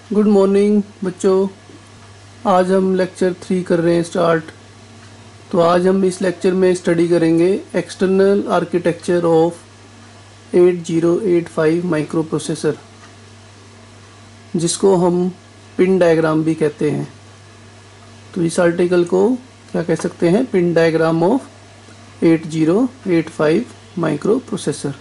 Good morning बच्चों। आज हम लेक्चर 3 कर रहे हैं स्टार्ट। तो आज हम इस लेक्चर में स्टडी करेंगे external architecture of 8085 microprocessor, जिसको हम पिन डायग्राम भी कहते हैं। तो इस आर्टिकल को क्या कह सकते हैं? Pin diagram of 8085 microprocessor.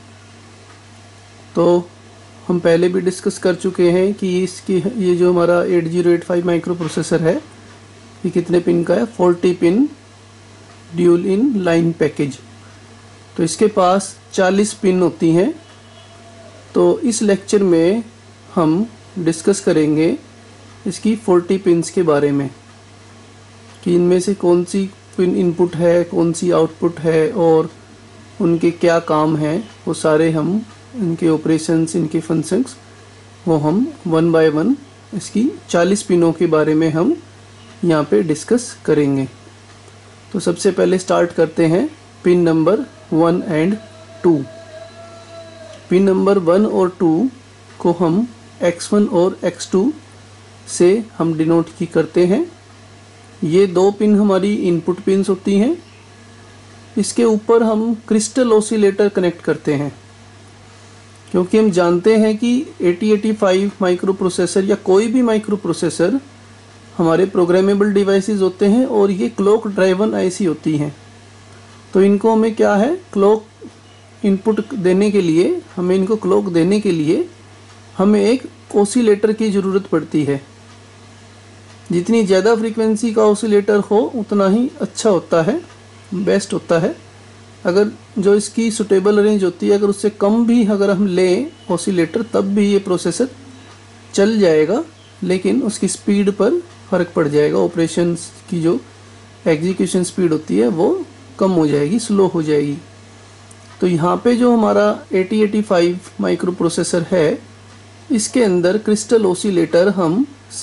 तो हम पहले भी डिस्कस कर चुके हैं कि ये जो हमारा 8085 माइक्रो प्रोसेसर है, ये कितने पिन का है? 40 pin dual in line package. तो इसके पास 40 पिन होती हैं। तो इस लेक्चर में हम डिस्कस करेंगे इसकी 40 पिन्स के बारे में, कि इनमें से कौन सी पिन इनपुट है, कौन सी आउटपुट है और उनके क्या काम हैं। वो सारे हम इनके ऑपरेशंस, इनके फंक्शंस, वो हम वन बाय वन इसकी 40 पिनों के बारे में हम यहाँ पे डिस्कस करेंगे। तो सबसे पहले स्टार्ट करते हैं pin number 1 and 2। Pin number 1 और 2 को हम X1 और X2 से हम डिनोट की करते हैं। ये दो पिन हमारी इनपुट पिन्स होती हैं। इसके ऊपर हम क्रिस्टल ऑसिलेटर कनेक्ट करते हैं, क्योंकि हम जानते हैं कि 8085 माइक्रो प्रोसेसर या कोई भी माइक्रो प्रोसेसर हमारे प्रोग्रामेबल डिवाइसेस होते हैं और ये क्लॉक ड्राइवन आईसी होती हैं। तो इनको हमें क्या है, क्लॉक इनपुट देने के लिए, हमें इनको क्लॉक देने के लिए हमें एक ऑसिलेटर की ज़रूरत पड़ती है। जितनी ज़्यादा फ्रीक्वेंसी का ऑसिलेटर हो उतना ही अच्छा होता है, बेस्ट होता है। अगर जो इसकी सुटेबल रेंज होती है, अगर उससे कम भी अगर हम लें ऑसिलेटर, तब भी ये प्रोसेसर चल जाएगा, लेकिन उसकी स्पीड पर फ़र्क पड़ जाएगा। ऑपरेशंस की जो एग्जीक्यूशन स्पीड होती है वो कम हो जाएगी, स्लो हो जाएगी। तो यहाँ पे जो हमारा 8085 माइक्रो प्रोसेसर है, इसके अंदर क्रिस्टल ऑसिलेटर हम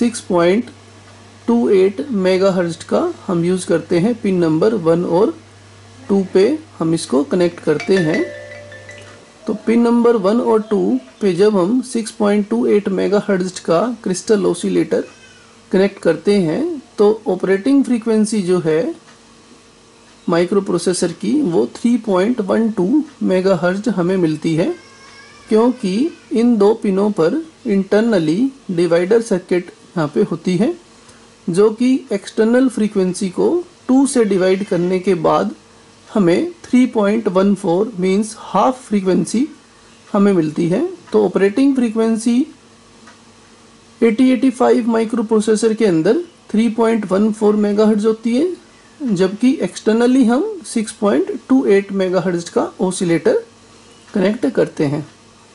6.28 मेगाहर्ट्ज़ का हम यूज़ करते हैं। पिन नंबर 1 और 2 पे हम इसको कनेक्ट करते हैं। तो पिन नंबर 1 और 2 पे जब हम 6.28 मेगाहर्ट्ज़ का क्रिस्टल ऑसिलेटर कनेक्ट करते हैं, तो ऑपरेटिंग फ्रीक्वेंसी जो है माइक्रो प्रोसेसर की वो 3.12 मेगाहर्ट्ज़ हमें मिलती है, क्योंकि इन दो पिनों पर इंटरनली डिवाइडर सर्किट यहाँ पे होती है, जो कि एक्सटर्नल फ्रीक्वेंसी को 2 से डिवाइड करने के बाद हमें 3.14 मीन्स हाफ फ्रीक्वेंसी हमें मिलती है। तो ऑपरेटिंग फ्रीक्वेंसी 8085 माइक्रो प्रोसेसर के अंदर 3.14 मेगाहर्ट्ज़ होती है, जबकि एक्सटर्नली हम 6.28 मेगाहर्ट्ज़ का ऑसिलेटर कनेक्ट करते हैं।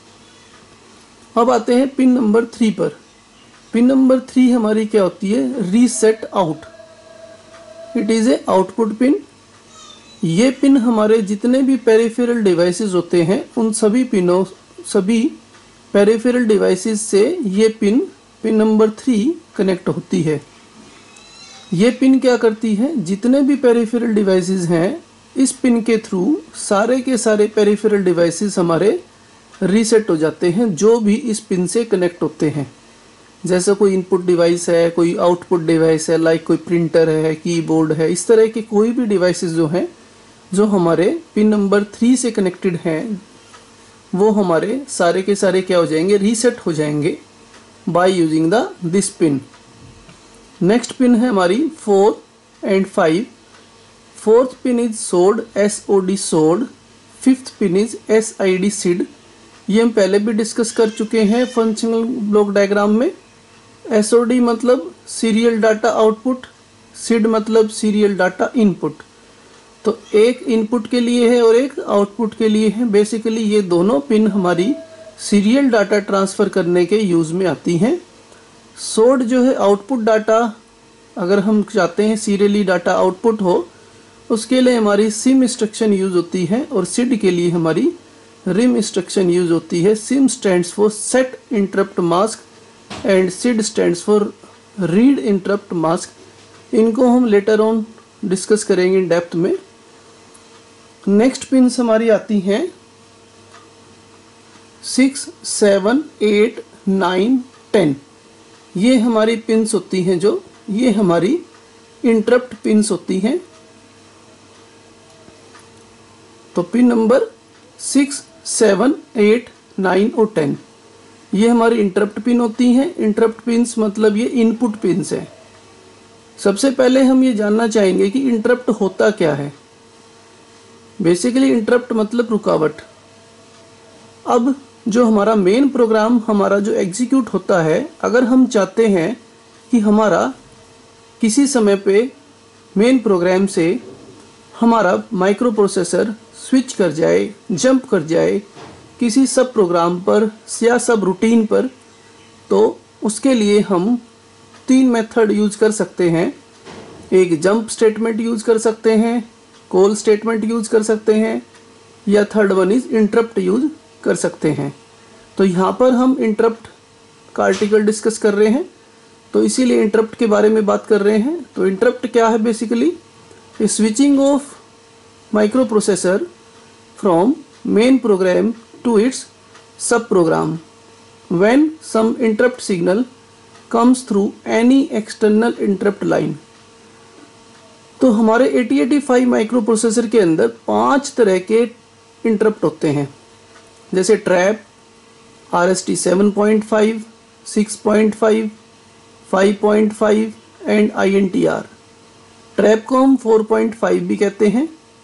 अब आते हैं पिन नंबर 3 पर। पिन नंबर 3 हमारी क्या होती है? Reset out. It is a output pin. ये पिन हमारे जितने भी पेरिफेरल डिवाइसेस होते हैं, उन सभी पेरिफेरल डिवाइसेस से ये पिन नंबर 3 कनेक्ट होती है। ये पिन क्या करती है? जितने भी पेरिफेरल डिवाइसेस हैं, इस पिन के थ्रू सारे के सारे पेरिफेरल डिवाइसेस हमारे रीसेट हो जाते हैं, जो भी इस पिन से कनेक्ट होते हैं। जैसे कोई इनपुट डिवाइस है, कोई आउटपुट डिवाइस है, लाइक कोई प्रिंटर है, कीबोर्ड है, इस तरह के कोई भी डिवाइसेस जो हैं, जो हमारे पिन नंबर 3 से कनेक्टेड हैं, वो हमारे सारे के सारे क्या हो जाएंगे? रीसेट हो जाएंगे by using this pin. Next pin है हमारी 4 एंड 5। Fourth pin is SOD, SOD SOD. Fifth pin is SID SID. ये हम पहले भी डिस्कस कर चुके हैं फंक्शनल ब्लॉक डायग्राम में। SOD मतलब सीरियल डाटा आउटपुट, सिड मतलब सीरियल डाटा इनपुट। तो एक इनपुट के लिए है और एक आउटपुट के लिए है। बेसिकली ये दोनों पिन हमारी सीरियल डाटा ट्रांसफ़र करने के यूज़ में आती हैं। सोड जो है आउटपुट डाटा, अगर हम चाहते हैं सीरियली डाटा आउटपुट हो, उसके लिए हमारी सिम इंस्ट्रक्शन यूज़ होती है, और सिड के लिए हमारी रिम इंस्ट्रक्शन यूज़ होती है। SIM stands for set interrupt mask and SID stands for read interrupt mask. इनको हम लेटर ऑन डिस्कस करेंगे इन डेप्थ में। नेक्स्ट पिन्स हमारी आती हैं 6, 7, 8, 9, 10। ये हमारी पिन्स होती हैं, जो ये हमारी इंटरप्ट पिन्स होती हैं। तो पिन नंबर 6, 7, 8, 9 और 10 ये हमारी इंटरप्ट पिन होती हैं। इंटरप्ट पिन्स मतलब ये इनपुट पिन्स हैं। सबसे पहले हम ये जानना चाहेंगे कि इंटरप्ट होता क्या है। बेसिकली इंटरप्ट मतलब रुकावट। अब जो हमारा मेन प्रोग्राम हमारा जो एग्जीक्यूट होता है, अगर हम चाहते हैं कि हमारा किसी समय पे मेन प्रोग्राम से हमारा माइक्रो प्रोसेसर स्विच कर जाए, जंप कर जाए किसी सब प्रोग्राम पर या सब रूटीन पर, तो उसके लिए हम 3 मेथड यूज कर सकते हैं। एक जंप स्टेटमेंट यूज कर सकते हैं, कॉल स्टेटमेंट यूज कर सकते हैं, या third one is interrupt use कर सकते हैं। तो यहाँ पर हम इंटरप्ट का आर्टिकल डिस्कस कर रहे हैं, तो इसीलिए इंटरप्ट के बारे में बात कर रहे हैं। तो इंटरप्ट क्या है? Basically switching of microprocessor from main program to its sub program when some interrupt signal comes through any external interrupt line. तो हमारे 8085 माइक्रो प्रोसेसर के अंदर 5 तरह के इंटरप्ट होते हैं, जैसे trap, RST 7.5, 6.5, 5.5 and INTR। Trap को हम 4.5 भी कहते हैं।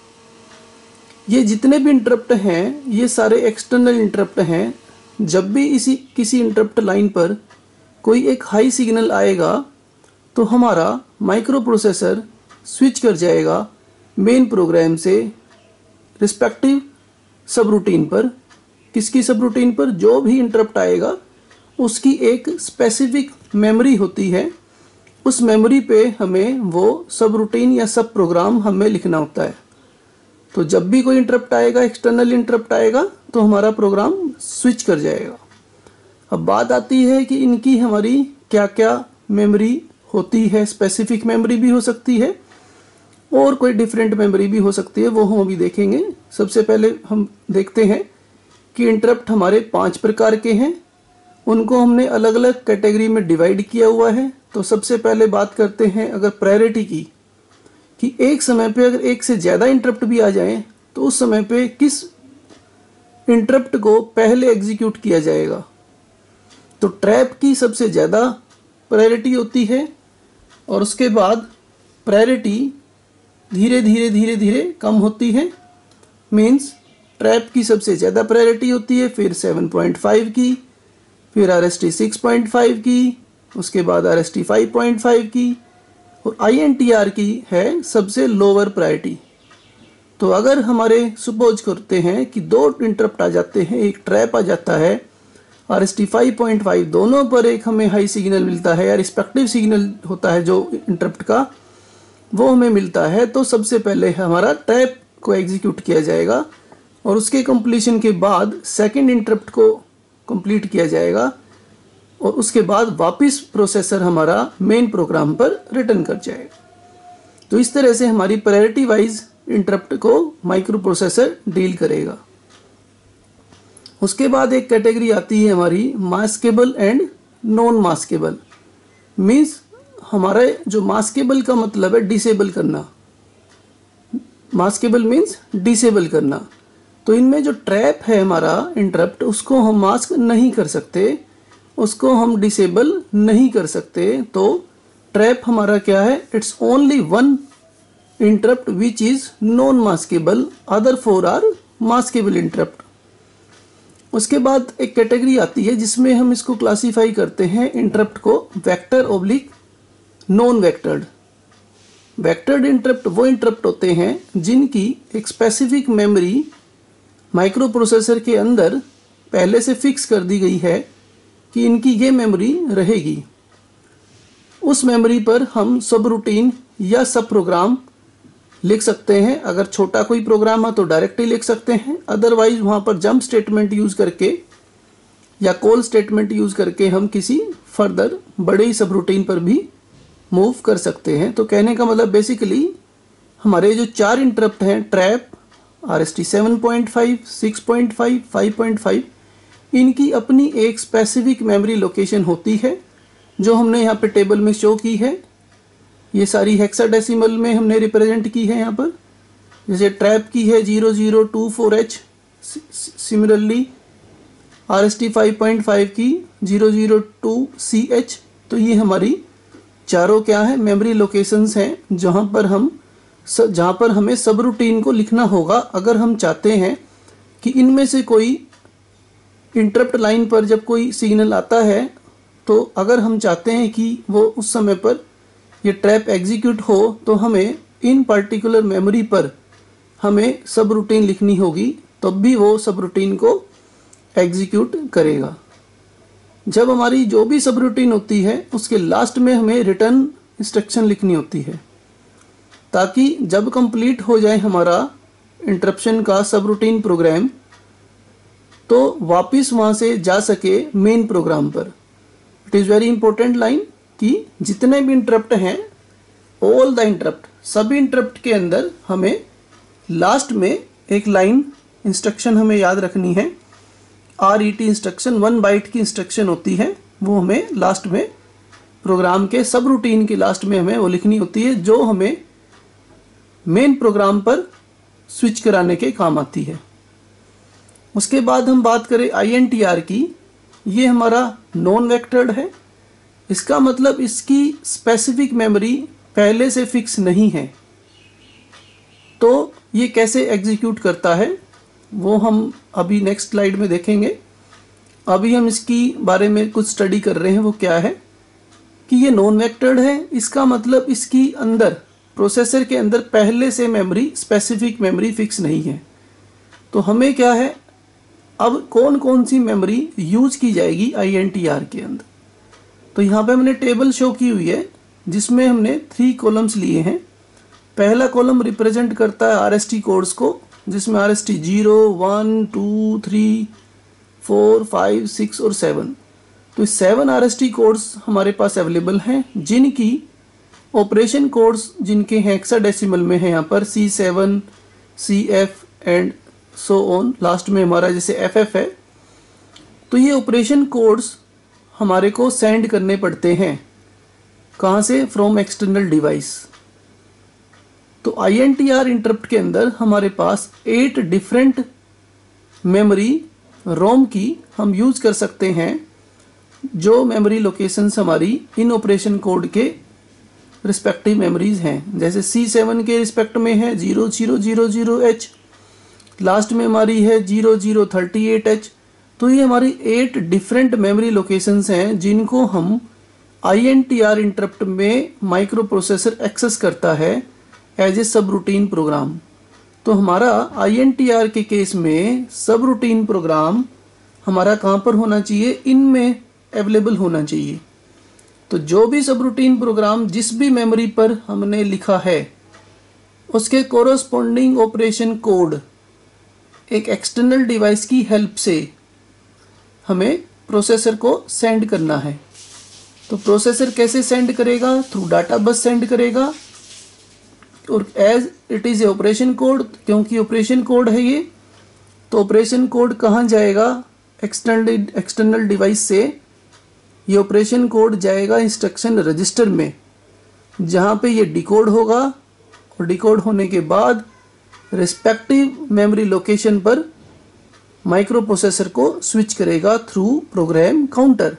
ये जितने भी इंटरप्ट हैं ये सारे एक्सटर्नल इंटरप्ट हैं। जब भी किसी इंटरप्ट लाइन पर कोई एक हाई सिग्नल आएगा तो हमारा माइक्रो प्रोसेसर स्विच कर जाएगा मेन प्रोग्राम से रिस्पेक्टिव सब रूटीन पर। किसकी सब रूटीन पर? जो भी इंटरप्ट आएगा उसकी एक स्पेसिफिक मेमोरी होती है, उस मेमोरी पे हमें वो सब रूटीन या सब प्रोग्राम हमें लिखना होता है। तो जब भी कोई इंटरप्ट आएगा, एक्सटर्नल इंटरप्ट आएगा, तो हमारा प्रोग्राम स्विच कर जाएगा। अब बात आती है कि इनकी हमारी क्या क्या मेमोरी होती है। स्पेसिफिक मेमोरी भी हो सकती है और कोई डिफरेंट मेमोरी भी हो सकती है, वो हम अभी देखेंगे। सबसे पहले हम देखते हैं कि इंटरप्ट हमारे 5 प्रकार के हैं, उनको हमने अलग अलग कैटेगरी में डिवाइड किया हुआ है। तो सबसे पहले बात करते हैं अगर प्रायोरिटी की, कि एक समय पे अगर एक से ज़्यादा इंटरप्ट भी आ जाएं तो उस समय पे किस इंटरप्ट को पहले एग्जीक्यूट किया जाएगा। तो ट्रैप की सबसे ज़्यादा प्रायोरिटी होती है और उसके बाद प्रायोरिटी धीरे धीरे धीरे धीरे कम होती है। मीन्स ट्रैप की सबसे ज़्यादा प्रायोरिटी होती है, फिर 7.5 की, फिर RST 6.5 की, उसके बाद RST 5.5 की, और INTR की है सबसे लोअर प्रायोरिटी। तो अगर हमारे सपोज करते हैं कि 2 इंटरप्ट आ जाते हैं, एक ट्रैप आ जाता है, RST 5.5 दोनों पर एक हमें हाई सिग्नल मिलता है या रिस्पेक्टिव सिग्नल होता है जो इंटरप्ट का, वो हमें मिलता है, तो सबसे पहले हमारा ट्रैप को एग्जीक्यूट किया जाएगा और उसके कंप्लीशन के बाद सेकंड इंटरप्ट को कंप्लीट किया जाएगा और उसके बाद वापस प्रोसेसर हमारा मेन प्रोग्राम पर रिटर्न कर जाएगा। तो इस तरह से हमारी प्रायोरिटी वाइज इंटरप्ट को माइक्रो प्रोसेसर डील करेगा। उसके बाद एक कैटेगरी आती है हमारी maskable and non maskable. Means हमारा जो मास्केबल का मतलब है डिसेबल करना, मास्केबल मीन्स डिसेबल करना। तो इनमें जो ट्रैप है हमारा इंटरप्ट, उसको हम मास्क नहीं कर सकते, उसको हम डिसेबल नहीं कर सकते। तो ट्रैप हमारा क्या है? It's only one interrupt which is non maskable, other 4 are maskable interrupt. उसके बाद एक कैटेगरी आती है जिसमें हम इसको क्लासीफाई करते हैं इंटरप्ट को vector oblique non vectored. Vectored interrupt वो इंटरप्ट होते हैं जिनकी एक स्पेसिफिक मेमोरी माइक्रो प्रोसेसर के अंदर पहले से फिक्स कर दी गई है कि इनकी ये मेमोरी रहेगी। उस मेमोरी पर हम सब रूटीन या सब प्रोग्राम लिख सकते हैं। अगर छोटा कोई प्रोग्राम है तो डायरेक्टली लिख सकते हैं, अदरवाइज वहाँ पर जंप स्टेटमेंट यूज करके या कॉल स्टेटमेंट यूज करके हम किसी फर्दर बड़े ही सब रूटीन पर भी मूव कर सकते हैं। तो कहने का मतलब बेसिकली हमारे जो 4 इंटरप्ट हैं, ट्रैप, RST 7.5, 6.5, 5.5, इनकी अपनी एक स्पेसिफिक मेमोरी लोकेशन होती है जो हमने यहाँ पे टेबल में शो की है, ये सारी हेक्साडेसिमल में हमने रिप्रेजेंट की है। यहाँ पर जैसे ट्रैप की है 0024H, सिमिलरली RST 5.5 की 002CH। तो ये हमारी चारों क्या है, मेमोरी लोकेशंस हैं जहाँ पर हमें सब रूटीन को लिखना होगा। अगर हम चाहते हैं कि इनमें से कोई इंटरप्ट लाइन पर जब कोई सिग्नल आता है, तो अगर हम चाहते हैं कि वो उस समय पर ये ट्रैप एग्जीक्यूट हो, तो हमें इन पर्टिकुलर मेमोरी पर हमें सब रूटीन लिखनी होगी, तब भी वो सब रूटीन को एग्जीक्यूट करेगा। जब हमारी जो भी सब रूटीन होती है उसके लास्ट में हमें रिटर्न इंस्ट्रक्शन लिखनी होती है, ताकि जब कंप्लीट हो जाए हमारा इंटरप्शन का सब रूटीन प्रोग्राम, तो वापस वहाँ से जा सके मेन प्रोग्राम पर। It is very important line कि जितने भी इंटरप्ट हैं, ऑल द इंटरप्ट, सभी इंटरप्ट के अंदर हमें लास्ट में एक लाइन इंस्ट्रक्शन हमें याद रखनी है। RET इंस्ट्रक्शन 1 बाइट की इंस्ट्रक्शन होती है, वो हमें लास्ट में प्रोग्राम के सब रूटीन के लास्ट में हमें वो लिखनी होती है, जो हमें मेन प्रोग्राम पर स्विच कराने के काम आती है। उसके बाद हम बात करें INTR की। ये हमारा नॉन वेक्टर्ड है, इसका मतलब इसकी स्पेसिफिक मेमोरी पहले से फिक्स नहीं है। तो ये कैसे एग्जीक्यूट करता है वो हम अभी नेक्स्ट स्लाइड में देखेंगे। अभी हम इसकी बारे में कुछ स्टडी कर रहे हैं। वो क्या है कि ये नॉन वेक्टर्ड है, इसका मतलब इसकी अंदर, प्रोसेसर के अंदर पहले से मेमोरी, स्पेसिफिक मेमोरी फिक्स नहीं है। तो हमें क्या है, अब कौन कौन सी मेमोरी यूज की जाएगी INTR के अंदर। तो यहाँ पे हमने टेबल शो की हुई है जिसमें हमने 3 कॉलम्स लिए हैं। पहला कॉलम रिप्रेजेंट करता है RST कोड्स को, जिसमें RST 0, 1, 2, 3, 4, 5, 6 और 7। तो 7 RST कोड्स हमारे पास अवेलेबल हैं, जिनकी ऑपरेशन कोड्स जिनके हेक्साडेसिमल में है यहाँ पर C7, CF and so on, last में हमारा जैसे FF है। तो ये ऑपरेशन कोड्स हमारे को सेंड करने पड़ते हैं, कहाँ से, फ्रॉम एक्सटर्नल डिवाइस। तो INTR इंटरप्ट के अंदर हमारे पास 8 डिफरेंट मेमोरी रोम की हम यूज कर सकते हैं, जो मेमोरी लोकेशंस हमारी इन ऑपरेशन कोड के रिस्पेक्टिव मेमोरीज हैं। जैसे C7 के रिस्पेक्ट में है 0000H, लास्ट में हमारी है 0038H। तो ये हमारी 8 डिफरेंट मेमोरी लोकेशंस हैं जिनको हम INTR इंटरप्ट में माइक्रो प्रोसेसर एक्सेस करता है एज ए सब रूटीन प्रोग्राम। तो हमारा INTR के केस में सब रूटीन प्रोग्राम हमारा कहाँ पर होना चाहिए, इनमें अवेलेबल होना चाहिए। तो जो भी सब रूटीन प्रोग्राम जिस भी मेमोरी पर हमने लिखा है, उसके कोरोस्पोंडिंग ऑपरेशन कोड एक एक्सटर्नल डिवाइस की हेल्प से हमें प्रोसेसर को सेंड करना है। तो प्रोसेसर कैसे सेंड करेगा, थ्रू डाटा बस सेंड करेगा, और as it is a operation code, क्योंकि ऑपरेशन कोड है ये, तो ऑपरेशन कोड कहाँ जाएगा, एक्सटर्नल डिवाइस से ये ऑपरेशन कोड जाएगा इंस्ट्रक्शन रजिस्टर में, जहाँ पे ये डिकोड होगा, और डिकोड होने के बाद रिस्पेक्टिव मेमोरी लोकेशन पर माइक्रो प्रोसेसर को स्विच करेगा थ्रू प्रोग्राम काउंटर।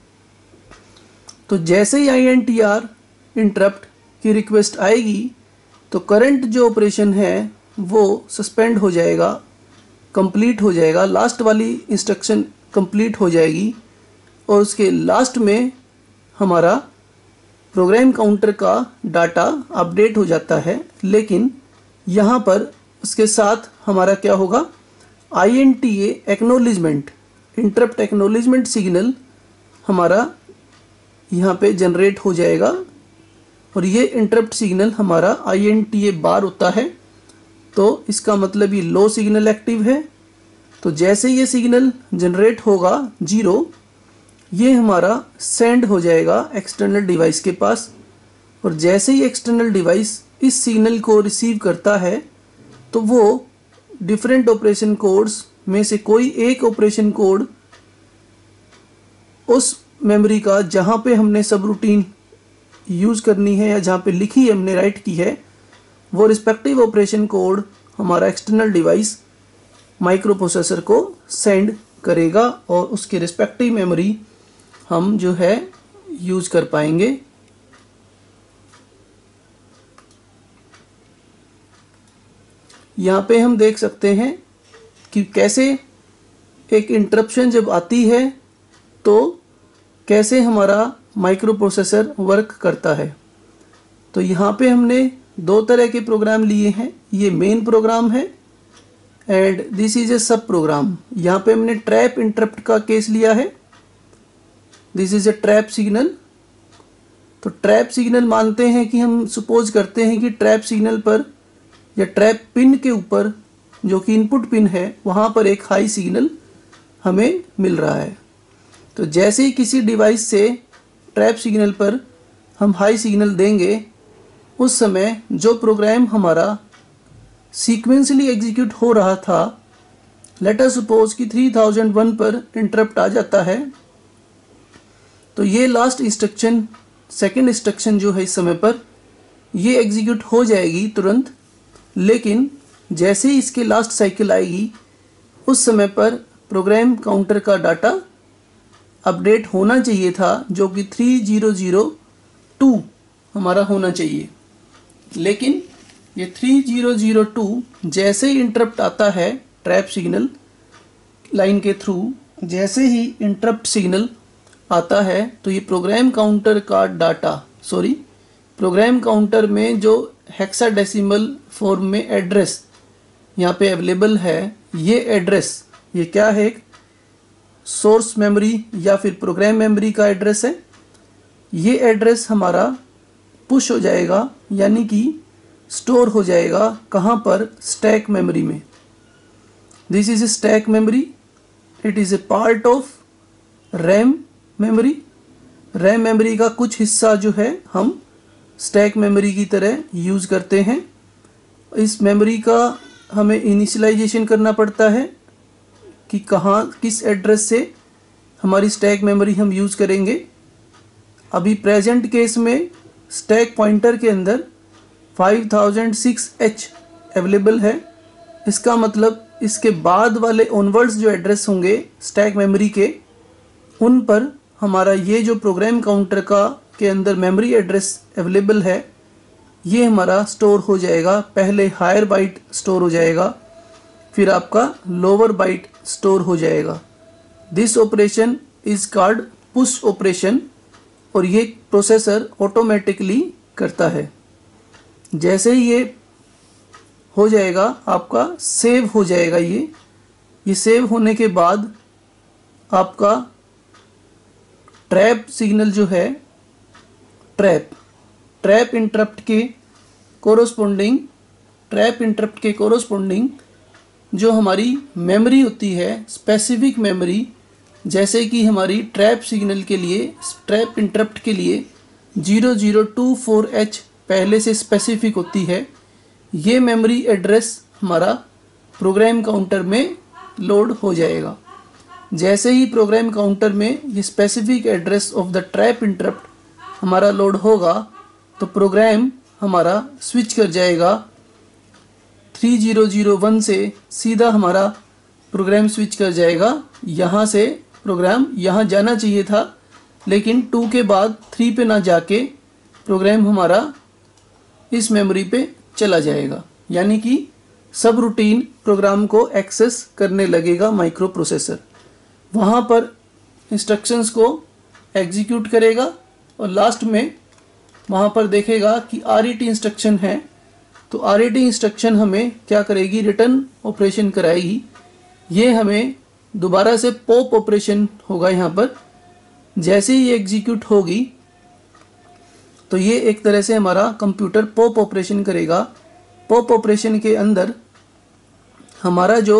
तो जैसे ही INTR इंटरप्ट की रिक्वेस्ट आएगी, तो करंट जो ऑपरेशन है वो सस्पेंड हो जाएगा, कंप्लीट हो जाएगा, लास्ट वाली इंस्ट्रक्शन कंप्लीट हो जाएगी, और उसके लास्ट में हमारा प्रोग्राम काउंटर का डाटा अपडेट हो जाता है। लेकिन यहाँ पर उसके साथ हमारा क्या होगा, INTA acknowledgement, interrupt acknowledgement signal हमारा यहाँ पे जनरेट हो जाएगा, और ये इंटरप्ट सिग्नल हमारा INTA बार होता है। तो इसका मतलब ये लो सिग्नल एक्टिव है। तो जैसे ये सिग्नल जनरेट होगा 0, ये हमारा सेंड हो जाएगा एक्सटर्नल डिवाइस के पास, और जैसे ही एक्सटर्नल डिवाइस इस सिग्नल को रिसीव करता है, तो वो डिफरेंट ऑपरेशन कोड्स में से कोई एक ऑपरेशन कोड उस मेमोरी का जहाँ पे हमने सब रूटीन यूज़ करनी है या जहाँ पे लिखी हमने राइट की है, वो रिस्पेक्टिव ऑपरेशन कोड हमारा एक्सटर्नल डिवाइस माइक्रो प्रोसेसर को सेंड करेगा और उसके रिस्पेक्टिव मेमोरी हम जो है यूज़ कर पाएंगे। यहाँ पे हम देख सकते हैं कि कैसे एक इंटरप्शन जब आती है तो कैसे हमारा माइक्रो प्रोसेसर वर्क करता है। तो यहाँ पे हमने दो तरह के प्रोग्राम लिए हैं, ये मेन प्रोग्राम है and this is a sub program. यहाँ पे हमने ट्रैप इंटरप्ट का केस लिया है, this is a trap signal. तो ट्रैप सिग्नल मानते हैं कि हम सपोज करते हैं कि ट्रैप सिग्नल पर या ट्रैप पिन के ऊपर जो कि इनपुट पिन है वहाँ पर एक हाई सिग्नल हमें मिल रहा है। तो जैसे ही किसी डिवाइस से ट्रैप सिग्नल पर हम हाई सिग्नल देंगे, उस समय जो प्रोग्राम हमारा सीक्वेंसली एग्जीक्यूट हो रहा था, लेट अस सपोज कि 3001 पर इंटरप्ट आ जाता है, तो ये लास्ट इंस्ट्रक्शन, सेकंड इंस्ट्रक्शन जो है इस समय पर ये एग्जीक्यूट हो जाएगी तुरंत। लेकिन जैसे ही इसके लास्ट साइकिल आएगी, उस समय पर प्रोग्राम काउंटर का डाटा अपडेट होना चाहिए था, जो कि 3002 हमारा होना चाहिए। लेकिन ये 3002 जैसे ही इंटरप्ट आता है ट्रैप सिग्नल लाइन के थ्रू, जैसे ही इंटरप्ट सिग्नल आता है तो ये प्रोग्राम काउंटर का डाटा, प्रोग्राम काउंटर में जो हेक्साडेसिमल फॉर्म में एड्रेस यहाँ पे अवेलेबल है, ये एड्रेस, ये क्या है, सोर्स मेमोरी या फिर प्रोग्राम मेमोरी का एड्रेस है। ये एड्रेस हमारा पुश हो जाएगा, यानी कि स्टोर हो जाएगा कहाँ पर, स्टैक मेमोरी में। This is a stack memory, it is a part of RAM memory. RAM memory का कुछ हिस्सा जो है हम स्टैक मेमोरी की तरह यूज़ करते हैं। इस मेमोरी का हमें इनिशियलाइजेशन करना पड़ता है कि कहाँ, किस एड्रेस से हमारी स्टैक मेमोरी हम यूज़ करेंगे। अभी प्रेजेंट केस में स्टैक पॉइंटर के अंदर 5006H अवेलेबल है। इसका मतलब इसके बाद वाले ऑनवर्ड्स जो एड्रेस होंगे स्टैक मेमोरी के, उन पर हमारा ये जो प्रोग्राम काउंटर का के अंदर मेमोरी एड्रेस अवेलेबल है, ये हमारा स्टोर हो जाएगा। पहले हायर बाइट स्टोर हो जाएगा, फिर आपका लोअर बाइट स्टोर हो जाएगा। This operation is called push operation और ये प्रोसेसर ऑटोमेटिकली करता है। जैसे ही ये हो जाएगा आपका सेव हो जाएगा। ये सेव होने के बाद आपका ट्रैप सिग्नल जो है, ट्रैप इंटरप्ट के कोरोस्पोंडिंग जो हमारी मेमोरी होती है, स्पेसिफिक मेमोरी, जैसे कि हमारी ट्रैप सिग्नल के लिए, ट्रैप इंटरप्ट के लिए 0024H पहले से स्पेसिफिक होती है। ये मेमोरी एड्रेस हमारा प्रोग्राम काउंटर में लोड हो जाएगा। जैसे ही प्रोग्राम काउंटर में ये specific address of the trap interrupt हमारा लोड होगा, तो प्रोग्राम हमारा स्विच कर जाएगा 3001 से सीधा हमारा प्रोग्राम स्विच कर जाएगा। यहाँ से प्रोग्राम यहाँ जाना चाहिए था, लेकिन 2 के बाद 3 पे ना जाके प्रोग्राम हमारा इस मेमोरी पे चला जाएगा, यानी कि सब रूटीन प्रोग्राम को एक्सेस करने लगेगा माइक्रो प्रोसेसर। वहाँ पर इंस्ट्रक्शंस को एग्जीक्यूट करेगा और लास्ट में वहाँ पर देखेगा कि RET इंस्ट्रक्शन है, तो RET इंस्ट्रक्शन हमें क्या करेगी, रिटर्न ऑपरेशन कराएगी। ये हमें दोबारा से पॉप ऑपरेशन होगा यहाँ पर। जैसे ही ये एग्जीक्यूट होगी तो ये एक तरह से हमारा कंप्यूटर पॉप ऑपरेशन करेगा। पॉप ऑपरेशन के अंदर हमारा जो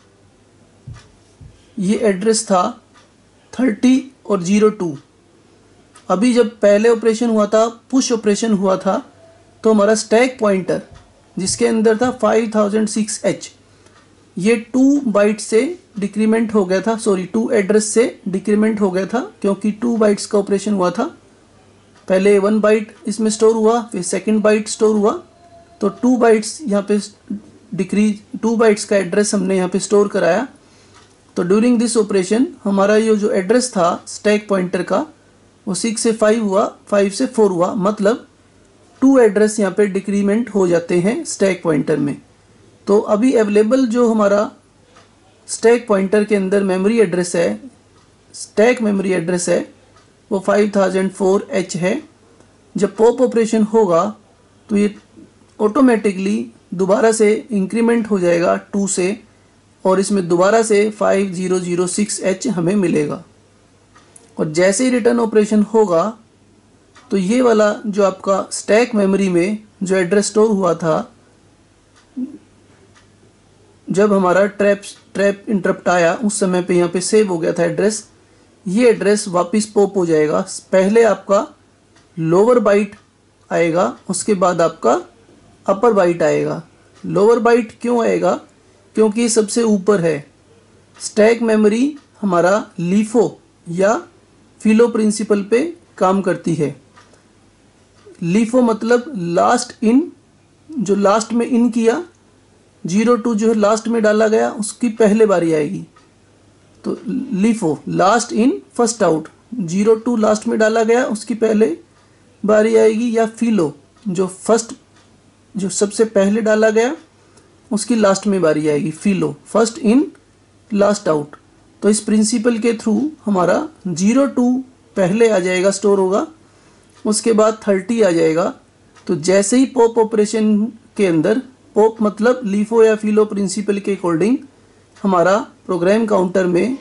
ये एड्रेस था 30 और 02, अभी जब पहले ऑपरेशन हुआ था, पुश ऑपरेशन हुआ था, तो हमारा स्टैक पॉइंटर जिसके अंदर था 5006H, ये 2 बाइट से डिक्रीमेंट हो गया था, सॉरी 2 एड्रेस से डिक्रीमेंट हो गया था, क्योंकि 2 बाइट्स का ऑपरेशन हुआ था। पहले 1 बाइट इसमें स्टोर हुआ, फिर सेकंड बाइट स्टोर हुआ, तो 2 बाइट्स यहाँ पे डिक्रीज, 2 बाइट्स का एड्रेस हमने यहाँ पे स्टोर कराया। तो ड्यूरिंग दिस ऑपरेशन हमारा ये जो एड्रेस था स्टैक पॉइंटर का, वो 6 से 5 हुआ, 5 से 4 हुआ, मतलब 2 एड्रेस यहाँ पे डिक्रीमेंट हो जाते हैं स्टैक पॉइंटर में। तो अभी अवेलेबल जो हमारा स्टैक पॉइंटर के अंदर मेमोरी एड्रेस है, स्टैक मेमोरी एड्रेस है, वो 5004H है। जब पॉप ऑपरेशन होगा तो ये ऑटोमेटिकली दोबारा से इंक्रीमेंट हो जाएगा 2 से, और इसमें दोबारा से 5006H हमें मिलेगा। और जैसे ही रिटर्न ऑपरेशन होगा तो ये वाला जो आपका स्टैक मेमोरी में जो एड्रेस स्टोर हुआ था, जब हमारा ट्रैप इंटरप्ट आया उस समय पे यहाँ पे सेव हो गया था एड्रेस, ये एड्रेस वापस पॉप हो जाएगा। पहले आपका लोअर बाइट आएगा, उसके बाद आपका अपर बाइट आएगा। लोअर बाइट क्यों आएगा? क्योंकि ये सबसे ऊपर है। स्टैक मेमोरी हमारा लीफो या फिलो प्रिंसिपल पे काम करती है। लीफो मतलब लास्ट इन, जो लास्ट में इन किया, 02 जो है लास्ट में डाला गया, उसकी पहले बारी आएगी। तो LIFO last in first out, 02 last में डाला गया उसकी पहले बारी आएगी, या फिलो जो सबसे पहले डाला गया उसकी लास्ट में बारी आएगी। FILO first in last out. तो इस प्रिंसिपल के थ्रू हमारा 02 पहले आ जाएगा, स्टोर होगा, उसके बाद 30 आ जाएगा। तो जैसे ही पॉप ऑपरेशन के अंदर, पॉप मतलब लीफो या फिलो प्रिंसिपल के अकॉर्डिंग, हमारा प्रोग्राम काउंटर में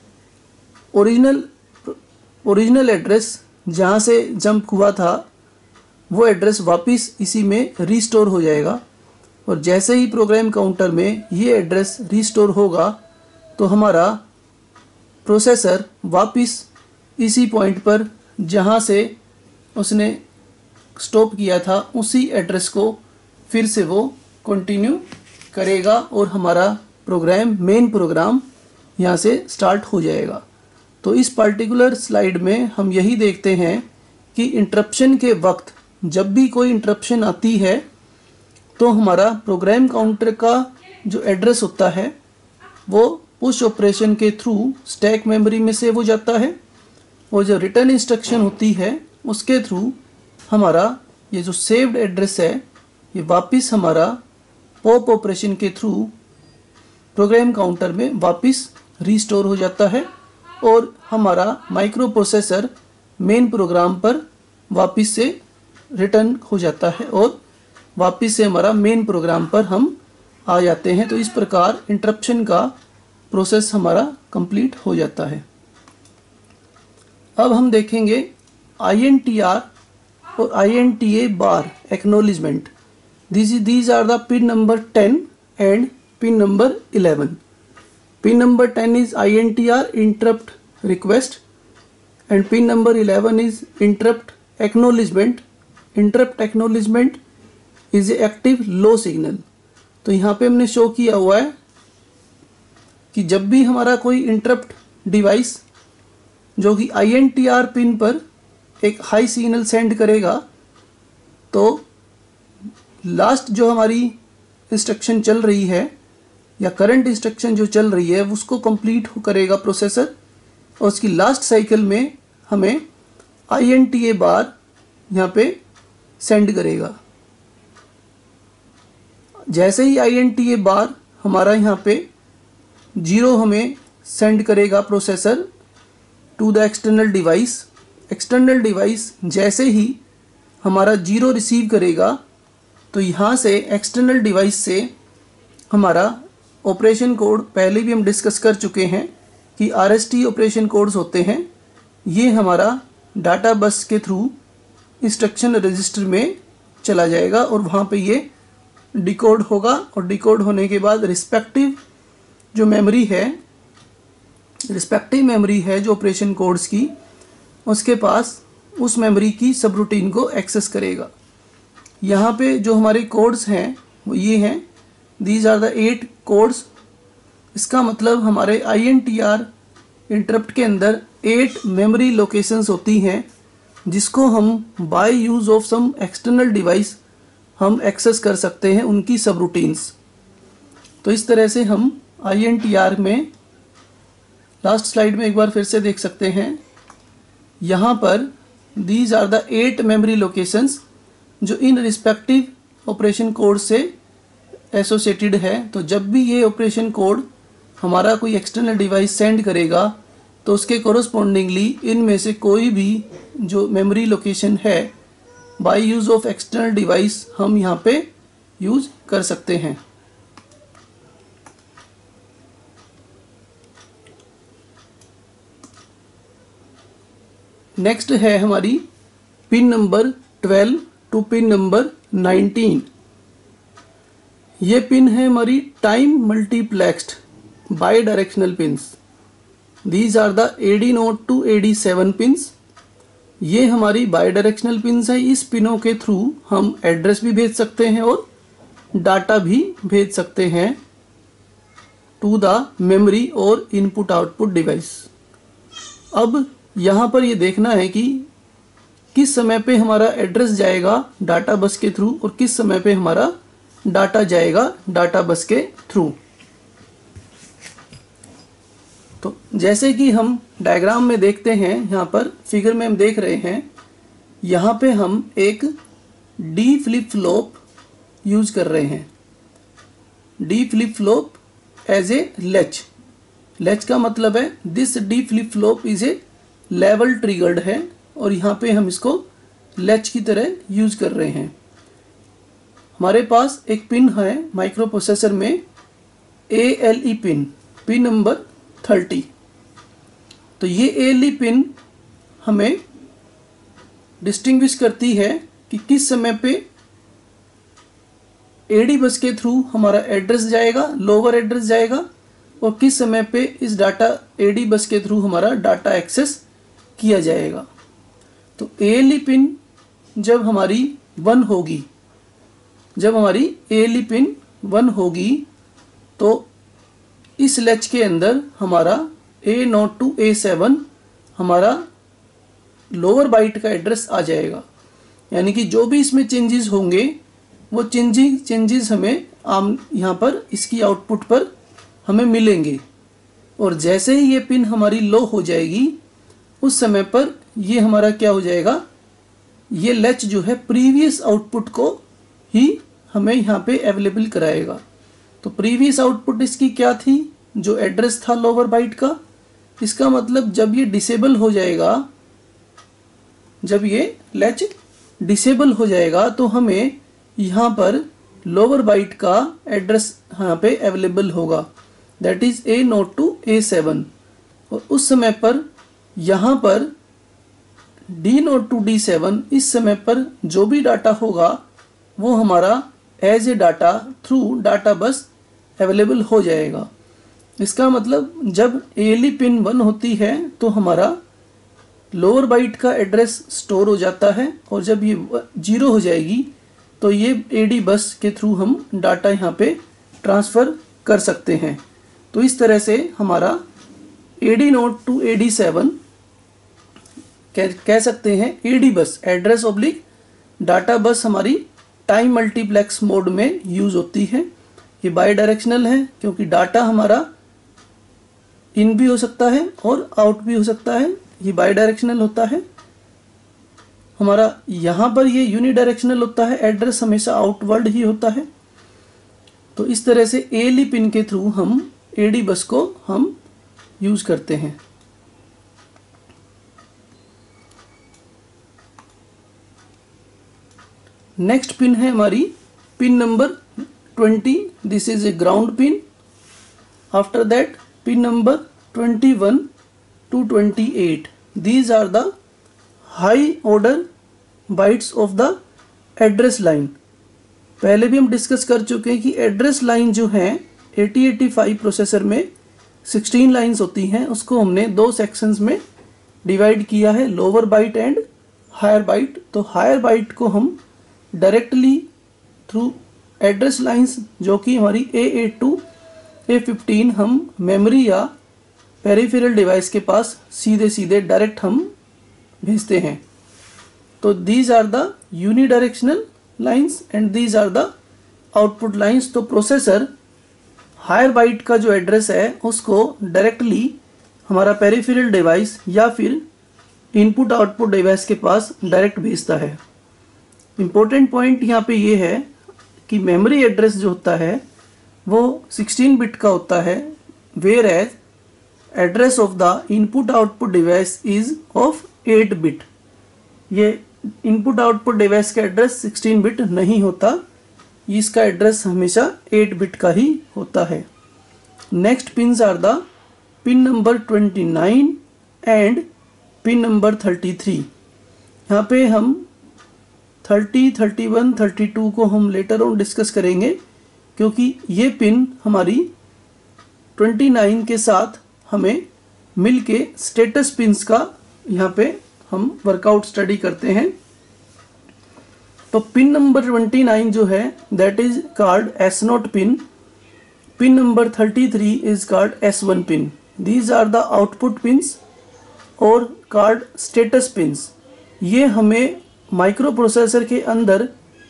ओरिजिनल एड्रेस जहाँ से जंप हुआ था वो एड्रेस वापस इसी में रीस्टोर हो जाएगा। और जैसे ही प्रोग्राम काउंटर में ये एड्रेस रीस्टोर होगा तो हमारा प्रोसेसर वापस इसी पॉइंट पर जहाँ से उसने स्टॉप किया था उसी एड्रेस को फिर से वो कंटिन्यू करेगा और हमारा मेन प्रोग्राम यहाँ से स्टार्ट हो जाएगा। तो इस पर्टिकुलर स्लाइड में हम यही देखते हैं कि इंटरप्शन के वक्त जब भी कोई इंटरप्शन आती है तो हमारा प्रोग्राम काउंटर का जो एड्रेस होता है वो पुश ऑपरेशन के थ्रू स्टैक मेमोरी में सेव हो जाता है, और जो रिटर्न इंस्ट्रक्शन होती है उसके थ्रू हमारा ये जो सेव्ड एड्रेस है ये वापस हमारा पॉप ऑपरेशन के थ्रू प्रोग्राम काउंटर में वापस रीस्टोर हो जाता है, और हमारा माइक्रो प्रोसेसर मेन प्रोग्राम पर वापस से रिटर्न हो जाता है और वापस से हमारा मेन प्रोग्राम पर हम आ जाते हैं। तो इस प्रकार इंटरप्शन का प्रोसेस हमारा कंप्लीट हो जाता है। अब हम देखेंगे INTR और INTA bar acknowledgement. These are the pin number 10 and pin number 11. Pin number 10 is INTR interrupt request and pin number 11 is interrupt acknowledgement. Interrupt acknowledgement is a active low signal. तो यहाँ पे हमने show किया हुआ है कि जब भी हमारा कोई इंटरप्ट डिवाइस जो कि INTR पिन पर एक हाई सिग्नल सेंड करेगा, तो लास्ट जो हमारी इंस्ट्रक्शन चल रही है या करंट इंस्ट्रक्शन जो चल रही है उसको कंप्लीट करेगा प्रोसेसर, और उसकी लास्ट साइकिल में हमें INTA बार यहाँ पे सेंड करेगा। जैसे ही INTA बार हमारा यहाँ पे 0 हमें सेंड करेगा processor to the external device. External device जैसे ही हमारा 0 रिसीव करेगा तो यहाँ से एक्सटर्नल डिवाइस से हमारा ऑपरेशन कोड, पहले भी हम डिस्कस कर चुके हैं कि RST ऑपरेशन कोड्स होते हैं, ये हमारा डाटा बस के थ्रू इंस्ट्रक्शन रजिस्टर में चला जाएगा और वहाँ पे ये डिकोड होगा, और डिकोड होने के बाद रिस्पेक्टिव मेमोरी है जो ऑपरेशन कोड्स की, उसके पास उस मेमोरी की सब रूटीन को एक्सेस करेगा। यहाँ पे जो हमारे कोड्स हैं वो ये हैं, दीज आर द 8 कोड्स इसका मतलब हमारे INTR इंटरप्ट के अंदर 8 मेमोरी लोकेशंस होती हैं जिसको हम by use of some external device हम एक्सेस कर सकते हैं उनकी सब रूटीन्स। तो इस तरह से हम INTR में लास्ट स्लाइड में एक बार फिर से देख सकते हैं, यहाँ पर these are the 8 memory locations जो इन रिस्पेक्टिव ऑपरेशन कोड से एसोसिएटेड है। तो जब भी ये ऑपरेशन कोड हमारा कोई एक्सटर्नल डिवाइस सेंड करेगा तो उसके कोरोस्पोंडिंगली इनमें से कोई भी जो मेमोरी लोकेशन है by use of external device हम यहाँ पे यूज़ कर सकते हैं। नेक्स्ट है हमारी pin number 12 to pin number 19। ये पिन है हमारी time multiplexed bidirectional pins. These are the AD0 to AD7 pins. ये हमारी बाई डायरेक्शनल पिन्स है। इस पिनों के थ्रू हम एड्रेस भी भेज सकते हैं और डाटा भी भेज सकते हैं टू द मेमोरी और इनपुट आउटपुट डिवाइस। अब यहाँ पर ये देखना है कि किस समय पे हमारा एड्रेस जाएगा डाटा बस के थ्रू और किस समय पे हमारा डाटा जाएगा डाटा बस के थ्रू। तो जैसे कि हम डायग्राम में देखते हैं, यहाँ पर फिगर में हम देख रहे हैं, यहाँ पे हम एक डी फ्लिप फ्लॉप यूज कर रहे हैं। D flip flop as a latch. Latch का मतलब है this D flip flop is a level triggered है और यहाँ पे हम इसको लैच की तरह यूज कर रहे हैं। हमारे पास एक पिन है माइक्रो प्रोसेसर में ALE पिन, पिन नंबर 30। तो ये ALE पिन हमें डिस्टिंग्विश करती है कि किस समय पे AD बस के थ्रू हमारा एड्रेस जाएगा, लोअर एड्रेस जाएगा, और किस समय पे इस डाटा AD बस के थ्रू हमारा डाटा एक्सेस किया जाएगा। तो ALE पिन जब हमारी 1 होगी, जब हमारी ALE पिन 1 होगी तो इस लैच के अंदर हमारा A0 टू A7 हमारा लोअर बाइट का एड्रेस आ जाएगा। यानी कि जो भी इसमें चेंजेस होंगे वो चेंजेस हमें यहाँ पर इसकी आउटपुट पर हमें मिलेंगे। और जैसे ही ये पिन हमारी लो हो जाएगी उस समय पर ये हमारा क्या हो जाएगा, ये लैच जो है प्रीवियस आउटपुट को ही हमें यहाँ पे अवेलेबल कराएगा। तो प्रीवियस आउटपुट इसकी क्या थी, जो एड्रेस था लोअर बाइट का। इसका मतलब जब ये डिसेबल हो जाएगा, जब ये लैच डिसेबल हो जाएगा तो हमें यहाँ पर लोअर बाइट का एड्रेस यहाँ पे अवेलेबल होगा, that is A0 to A7। और उस समय पर यहाँ पर D0 टू D7 इस समय पर जो भी डाटा होगा वो हमारा as a data through data bus available हो जाएगा। इसका मतलब जब ALE पिन 1 होती है तो हमारा लोअर बाइट का एड्रेस स्टोर हो जाता है और जब ये 0 हो जाएगी तो ये AD बस के थ्रू हम डाटा यहाँ पे ट्रांसफ़र कर सकते हैं। तो इस तरह से हमारा AD0 टू AD7 कह सकते हैं AD बस, एड्रेस ऑब्लिक डाटा बस हमारी टाइम मल्टीप्लेक्स मोड में यूज़ होती है। ये बाई डायरेक्शनल है क्योंकि डाटा हमारा इन भी हो सकता है और आउट भी हो सकता है, ये बाई डायरेक्शनल होता है। हमारा यहाँ पर ये यूनिडायरेक्शनल होता है, एड्रेस हमेशा आउटवर्ड ही होता है। तो इस तरह से ALE पिन के थ्रू हम AD बस को हम यूज़ करते हैं। नेक्स्ट पिन है हमारी pin number 20। This is a ground pin. After that pin number 21 to 28। These are the high order bytes of the address line. पहले भी हम डिस्कस कर चुके हैं कि एड्रेस लाइन जो है 8085 प्रोसेसर में 16 लाइंस होती हैं, उसको हमने 2 सेक्शंस में डिवाइड किया है, lower byte and higher byte. तो हायर बाइट को हम डायरेक्टली थ्रू एड्रेस लाइंस जो कि हमारी A8 टू A15 हम मेमोरी या पेरिफेरल डिवाइस के पास सीधे सीधे डायरेक्ट हम भेजते हैं। तो these are the unidirectional lines and these are the output lines. तो प्रोसेसर हायर बाइट का जो एड्रेस है उसको डायरेक्टली हमारा पेरिफेरल डिवाइस या फिर इनपुट आउटपुट डिवाइस के पास डायरेक्ट भेजता है। इम्पोर्टेंट पॉइंट यहाँ पे ये है कि मेमोरी एड्रेस जो होता है वो 16 बिट का होता है, whereas address of the input output device is of 8 bit. ये इनपुट आउटपुट डिवाइस का एड्रेस 16 बिट नहीं होता, इसका एड्रेस हमेशा 8 बिट का ही होता है। Next pins are the pin number 29 and pin number 33। यहाँ पे हम 30, 31, 32 को हम लेटर ऑन डिस्कस करेंगे, क्योंकि ये पिन हमारी 29 के साथ हमें मिलके स्टेटस पिन्स का यहाँ पे हम वर्कआउट स्टडी करते हैं। तो पिन नंबर 29 जो है that is called S0 pin. Pin number 33 is called S1 pin. These are the output pins और कॉल्ड स्टेटस पिन्स। ये हमें माइक्रो प्रोसेसर के अंदर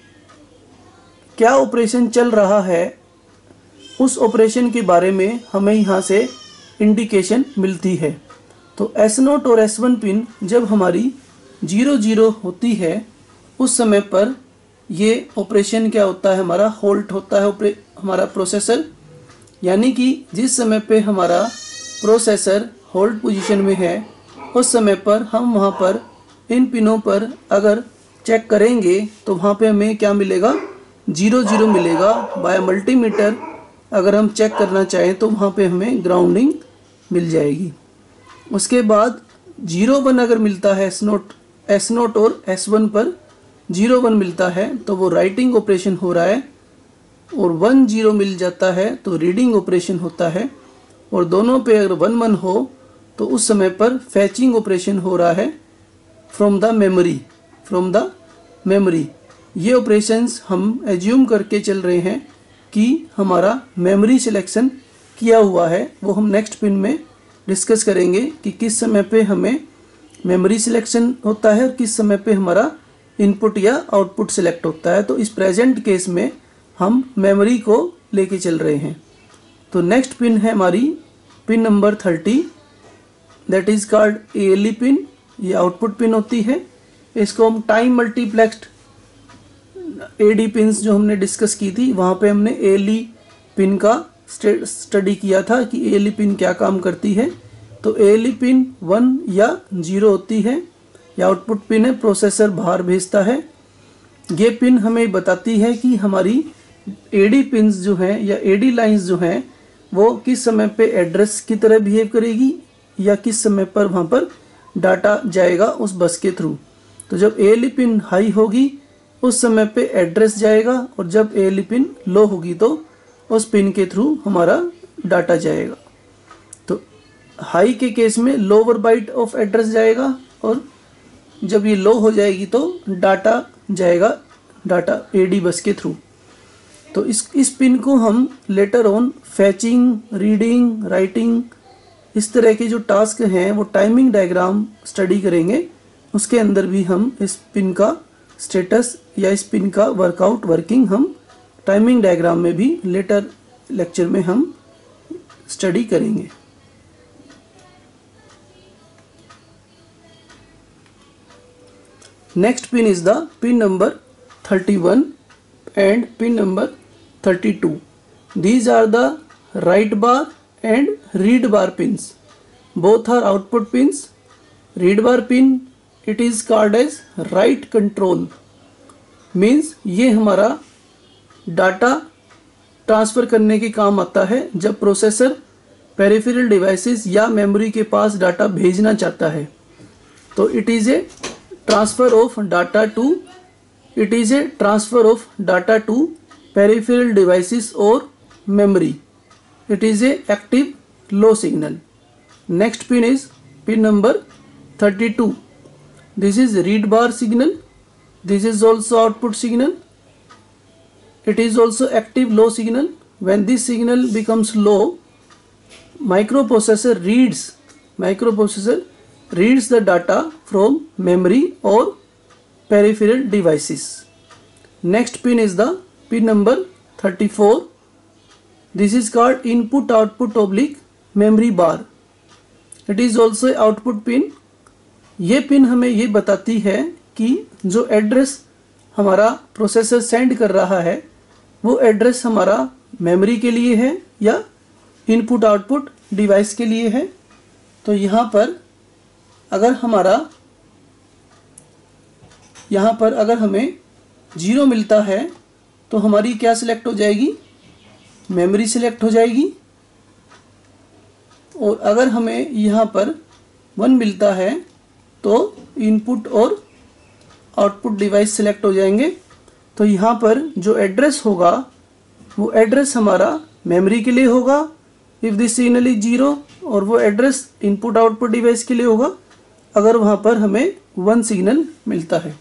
क्या ऑपरेशन चल रहा है उस ऑपरेशन के बारे में हमें यहाँ से इंडिकेशन मिलती है। तो S0 और S1 पिन जब हमारी 00 होती है उस समय पर ये ऑपरेशन क्या होता है, हमारा होल्ट होता है हमारा प्रोसेसर, यानी कि जिस समय पे हमारा प्रोसेसर होल्ड पोजीशन में है उस समय पर हम वहाँ पर इन पिनों पर अगर चेक करेंगे तो वहाँ पे हमें क्या मिलेगा, 00 मिलेगा। बाय मल्टीमीटर अगर हम चेक करना चाहें तो वहाँ पे हमें ग्राउंडिंग मिल जाएगी। उसके बाद 01 अगर मिलता है S0 और S1 पर 01 मिलता है तो वो राइटिंग ऑपरेशन हो रहा है, और 10 मिल जाता है तो रीडिंग ऑपरेशन होता है, और दोनों पे अगर 11 हो तो उस समय पर फैचिंग ऑपरेशन हो रहा है फ्रॉम द मेमोरी। ये ऑपरेशंस हम एज्यूम करके चल रहे हैं कि हमारा मेमोरी सिलेक्शन किया हुआ है। वो हम नेक्स्ट पिन में डिस्कस करेंगे कि किस समय पे हमें मेमोरी सिलेक्शन होता है और किस समय पे हमारा इनपुट या आउटपुट सिलेक्ट होता है। तो इस प्रेजेंट केस में हम मेमोरी को लेके चल रहे हैं। तो नेक्स्ट पिन है हमारी pin number 30, that is called ALE pin. ये आउटपुट पिन होती है। इसको हम टाइम मल्टीप्लेक्स्ड AD पिन्स जो हमने डिस्कस की थी वहाँ पे हमने ALE पिन का स्टडी किया था कि ALE पिन क्या काम करती है। तो ALE पिन 1 या 0 होती है, या आउटपुट पिन है, प्रोसेसर बाहर भेजता है। ये पिन हमें बताती है कि हमारी AD पिन्स जो हैं या AD लाइंस जो हैं वो किस समय पे एड्रेस की तरह बिहेव करेगी या किस समय पर वहाँ पर डाटा जाएगा उस बस के थ्रू। तो जब ALE पिन हाई होगी उस समय पे एड्रेस जाएगा, और जब ALE पिन लो होगी तो उस पिन के थ्रू हमारा डाटा जाएगा। तो हाई के केस में लोअर बाइट ऑफ एड्रेस जाएगा, और जब ये लो हो जाएगी तो डाटा जाएगा डाटा AD बस के थ्रू। तो इस पिन को हम later on fetching, reading, writing, इस तरह के जो टास्क हैं वो टाइमिंग डायग्राम स्टडी करेंगे। उसके अंदर भी हम इस पिन का स्टेटस या इस पिन का वर्किंग हम टाइमिंग डायग्राम में भी लेटर लेक्चर में हम स्टडी करेंगे। Next pin is the pin number 31 and pin number 32. These are the write bar and read bar pins. Both are output pins. Read bar pin, it is called as write control. Means ये हमारा data transfer करने के काम आता है जब processor peripheral devices या memory के पास डाटा भेजना चाहता है। तो it is a transfer of data to peripheral devices or memory. It is a active low signal. Next pin is pin number 32. This is read bar signal. This is also output signal. It is also active low signal. when this signal becomes low, microprocessor reads the data from memory or peripheral devices. Next pin is the pin number 34. This is called input output oblique memory bar. It is also output pin. ये pin हमें ये बताती है कि जो address हमारा processor send कर रहा है वो एड्रेस हमारा मेमोरी के लिए है या इनपुट आउटपुट डिवाइस के लिए है। तो यहाँ पर अगर हमें 0 मिलता है तो हमारी क्या सिलेक्ट हो जाएगी, मेमोरी सिलेक्ट हो जाएगी। और अगर हमें यहाँ पर 1 मिलता है तो इनपुट और आउटपुट डिवाइस सिलेक्ट हो जाएंगे। तो यहाँ पर जो एड्रेस होगा वो एड्रेस हमारा मेमोरी के लिए होगा इफ़ दिस सिग्नल इज 0, और वो एड्रेस इनपुट आउटपुट डिवाइस के लिए होगा अगर वहाँ पर हमें 1 सिग्नल मिलता है।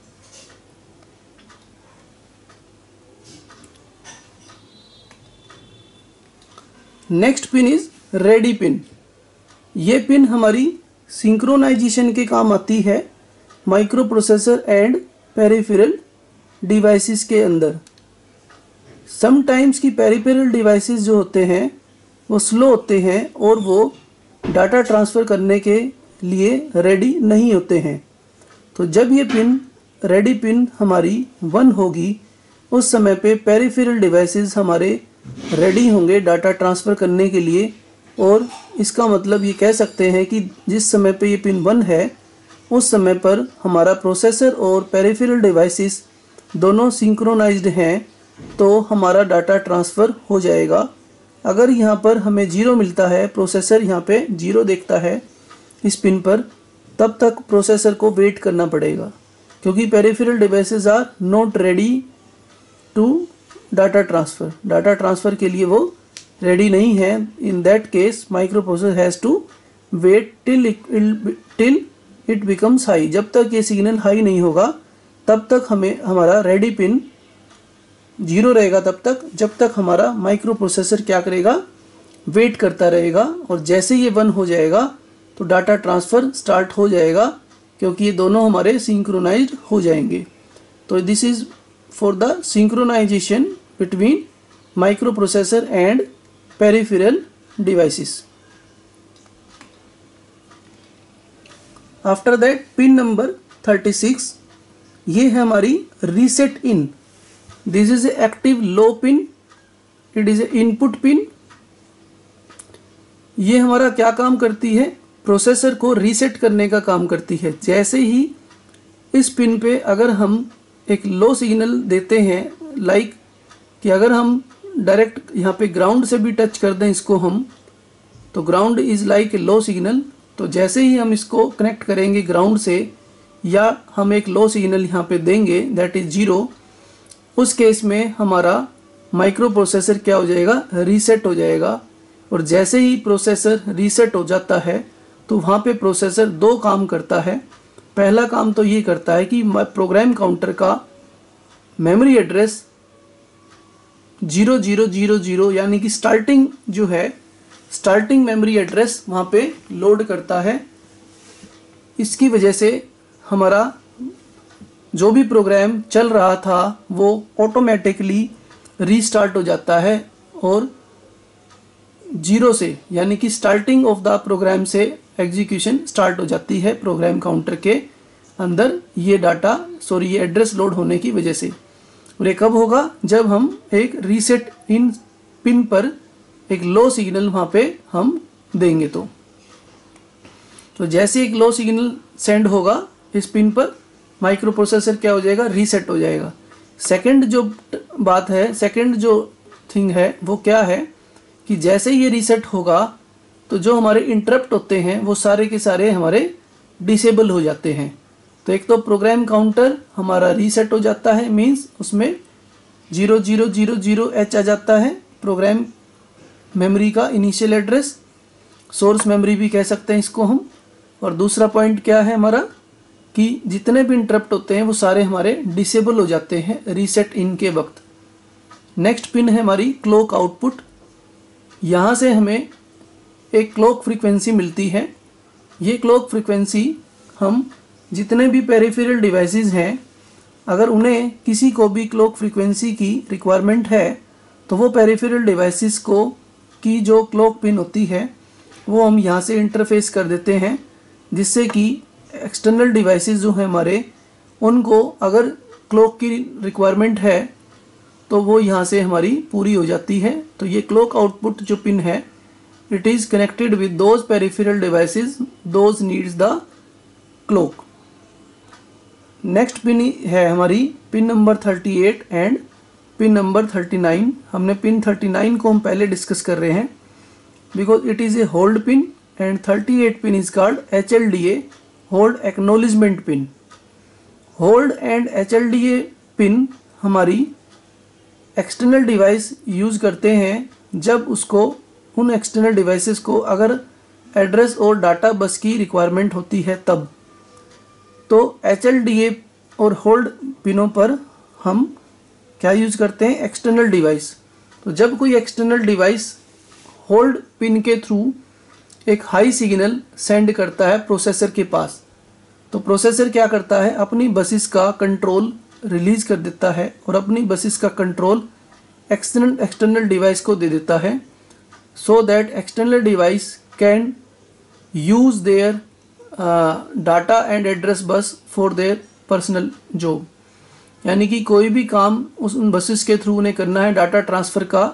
Next pin is ready pin. ये पिन हमारी सिंक्रोनाइजेशन के काम आती है microprocessor and peripheral devices के अंदर। समटाइम्स की पेरिफेरल डिवाइसेस जो होते हैं वो स्लो होते हैं और वो डाटा ट्रांसफ़र करने के लिए रेडी नहीं होते हैं। तो जब ये पिन रेडी पिन हमारी 1 होगी उस समय पे पेरिफेरल डिवाइसेस हमारे रेडी होंगे डाटा ट्रांसफ़र करने के लिए। और इसका मतलब ये कह सकते हैं कि जिस समय पे ये पिन 1 है उस समय पर हमारा प्रोसेसर और पेरिफेरल डिवाइसेस दोनों सिंक्रोनाइज्ड हैं तो हमारा डाटा ट्रांसफ़र हो जाएगा। अगर यहाँ पर हमें 0 मिलता है, प्रोसेसर यहाँ पे 0 देखता है इस पिन पर, तब तक प्रोसेसर को वेट करना पड़ेगा क्योंकि peripheral devices are not ready to data transfer के लिए वो रेडी नहीं है। In that case microprocessor has to wait till it becomes high. जब तक ये सिग्नल हाई नहीं होगा तब तक हमारा रेडी पिन 0 रहेगा, तब तक जब तक हमारा माइक्रो प्रोसेसर क्या करेगा, वेट करता रहेगा। और जैसे ये 1 हो जाएगा तो डाटा ट्रांसफ़र स्टार्ट हो जाएगा क्योंकि ये दोनों हमारे सिंक्रोनाइज्ड हो जाएंगे। तो this is for the synchronization between microprocessor and peripheral devices. After that pin number 36, ये है हमारी reset in. This is a active low pin, it is a input pin. ये हमारा क्या काम करती है, प्रोसेसर को रीसेट करने का काम करती है। जैसे ही इस पिन पे अगर हम एक लो सिग्नल देते हैं, लाइक कि अगर हम डायरेक्ट यहाँ पे ग्राउंड से भी टच कर दें इसको हम, तो ground is like a low signal. तो जैसे ही हम इसको कनेक्ट करेंगे ग्राउंड से या हम एक लो सिग्नल यहाँ पे देंगे दैट इज़ 0, उस केस में हमारा माइक्रो प्रोसेसर क्या हो जाएगा, रीसेट हो जाएगा। और जैसे ही प्रोसेसर रीसेट हो जाता है तो वहाँ पे प्रोसेसर 2 काम करता है। पहला काम तो ये करता है कि प्रोग्राम काउंटर का मेमोरी एड्रेस 0000 यानी कि स्टार्टिंग जो है, स्टार्टिंग मेमोरी एड्रेस वहाँ पे लोड करता है। इसकी वजह से हमारा जो भी प्रोग्राम चल रहा था वो ऑटोमेटिकली रीस्टार्ट हो जाता है और 0 से यानी कि स्टार्टिंग ऑफ द प्रोग्राम से एग्जीक्यूशन स्टार्ट हो जाती है प्रोग्राम काउंटर के अंदर ये एड्रेस लोड होने की वजह से। और ये कब होगा, जब हम एक रीसेट इन पिन पर एक लो सिग्नल वहाँ पे हम देंगे। तो जैसे एक लो सिग्नल सेंड होगा इस पिन पर, माइक्रो प्रोसेसर क्या हो जाएगा, रीसेट हो जाएगा। सेकंड जो बात है, सेकंड जो थिंग है वो क्या है कि जैसे ये रीसेट होगा तो जो हमारे इंटरप्ट होते हैं वो सारे के सारे हमारे डिसेबल हो जाते हैं। तो एक तो प्रोग्राम काउंटर हमारा रीसेट हो जाता है, मीन्स उसमें 0000H आ जाता है प्रोग्राम मेमोरी का इनिशियल एड्रेस, सोर्स मेमोरी भी कह सकते हैं इसको हम। और दूसरा पॉइंट क्या है हमारा कि जितने भी इंटरप्ट होते हैं वो सारे हमारे डिसेबल हो जाते हैं रीसेट इन के वक्त। नेक्स्ट पिन है हमारी क्लॉक आउटपुट। यहाँ से हमें एक क्लॉक फ्रीक्वेंसी मिलती है। ये क्लॉक फ्रीक्वेंसी हम जितने भी पेरिफेरल डिवाइसेस हैं, अगर उन्हें किसी को भी क्लॉक फ्रीक्वेंसी की रिक्वायरमेंट है तो वो पेरिफेरल डिवाइसेस को की जो क्लॉक पिन होती है वो हम यहाँ से इंटरफेस कर देते हैं, जिससे कि एक्सटर्नल डिवाइसेस जो हैं हमारे, उनको अगर क्लॉक की रिक्वायरमेंट है तो वो यहाँ से हमारी पूरी हो जाती है। तो ये क्लॉक आउटपुट जो पिन है, it is connected with those peripheral devices those needs the clock. Next pin है हमारी pin number 38 and pin number 39। हमने पिन 39 को हम पहले डिस्कस कर रहे हैं because it is a hold pin, and 38 pin is called HLDA, hold acknowledgement pin. Hold and HLDA pin हमारी एक्सटर्नल डिवाइस यूज़ करते हैं जब उसको, उन एक्सटर्नल डिवाइसेस को अगर एड्रेस और डाटा बस की रिक्वायरमेंट होती है तब। तो HLDA और होल्ड पिनों पर हम क्या यूज़ करते हैं, एक्सटर्नल डिवाइस। तो जब कोई एक्सटर्नल डिवाइस होल्ड पिन के थ्रू एक हाई सिग्नल सेंड करता है प्रोसेसर के पास, तो प्रोसेसर क्या करता है, अपनी बसेस का कंट्रोल रिलीज कर देता है और अपनी बसेस का कंट्रोल एक्सटर्नल डिवाइस को दे देता है, so that external device can use their data and address bus for their personal job. यानी कि कोई भी काम उन बसेस के थ्रू उन्हें करना है डाटा ट्रांसफ़र का,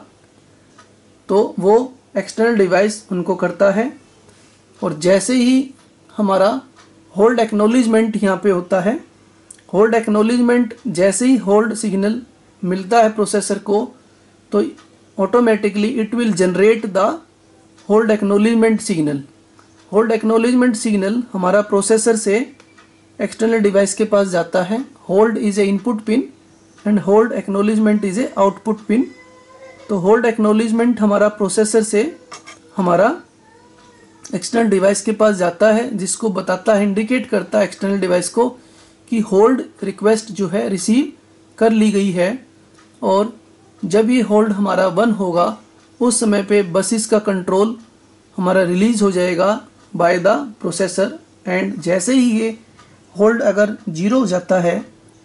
तो वो एक्सटर्नल डिवाइस उनको करता है। और जैसे ही हमारा होल्ड एक्नॉलेजमेंट यहाँ पे होता है, होल्ड एक्नॉलेजमेंट जैसे ही होल्ड सिग्नल मिलता है प्रोसेसर को, तो automatically it will generate the hold acknowledgement signal. Hold acknowledgement signal हमारा प्रोसेसर से एक्सटर्नल डिवाइस के पास जाता है। Hold is a input pin and hold acknowledgement is a output pin. तो होल्ड एक्नॉलेजमेंट हमारा प्रोसेसर से हमारा एक्सटर्नल डिवाइस के पास जाता है, जिसको बताता है, इंडिकेट करता है एक्सटर्नल डिवाइस को कि होल्ड रिक्वेस्ट जो है रिसीव कर ली गई है। और जब ये होल्ड हमारा 1 होगा उस समय पे बसेस का कंट्रोल हमारा रिलीज हो जाएगा बाय द प्रोसेसर। एंड जैसे ही ये होल्ड अगर 0 हो जाता है